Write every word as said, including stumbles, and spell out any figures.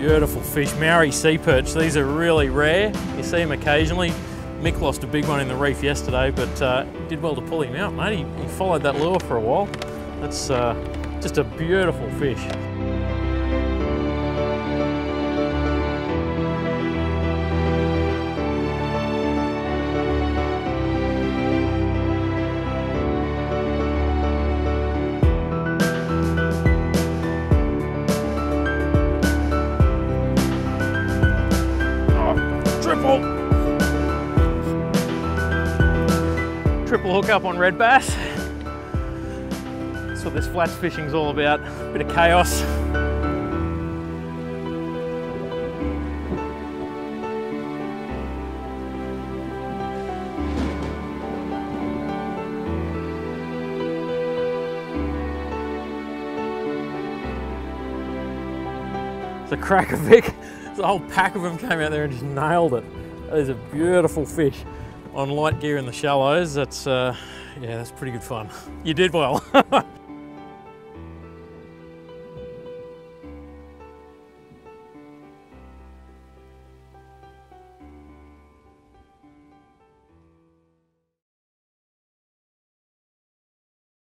beautiful fish, Maori sea perch. These are really rare. You see them occasionally. Mick lost a big one in the reef yesterday, but uh, did well to pull him out, mate. He, he followed that lure for a while. That's uh, just a beautiful fish. Triple hook up on red bass. That's what this flats fishing's all about. A bit of chaos. It's a cracker, Vic. The whole pack of them came out there and just nailed it. That is a beautiful fish. On light gear in the shallows, that's, uh, yeah, that's pretty good fun. You did well.